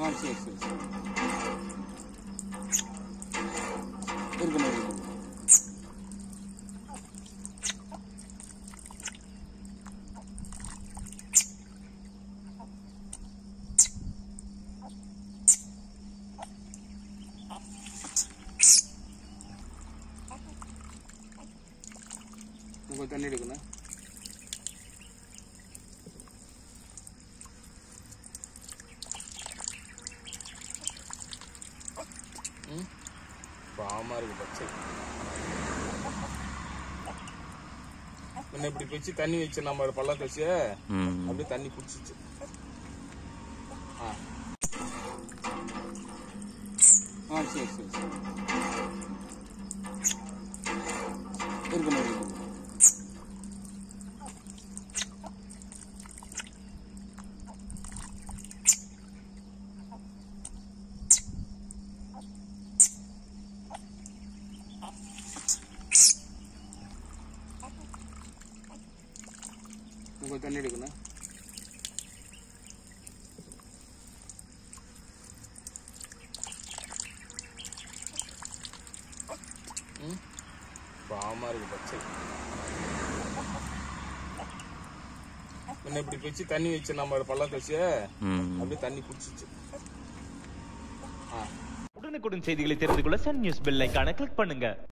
சரி சரி சரி இருக்குண்ணா இருக்கு. கொஞ்சம் தண்ணி எடுக்குண்ணா. பாவமா இருக்கு பச்சை. முன்ன இப்படி வச்சு தண்ணி வச்சு நம்ம பள்ளத்தை வச்சு அப்படியே தண்ணி குடிச்சிச்சு. சரி சரி சரி இருக்குண்ணா இருக்கு. கொஞ்சம் தண்ணி எடுக்குண்ணா. பாவமா இருக்கு பச்சை. முன்ன இப்படி வச்சு தண்ணி வச்சு நம்ம பள்ளத்தை வச்சு அப்படியே தண்ணி குடிச்சிச்சு. உடனுக்குடன் செய்திகளை தெரிந்து கொள்ள சன் நியூஸ் பெல் ஐகானை கிளிக் பண்ணுங்க.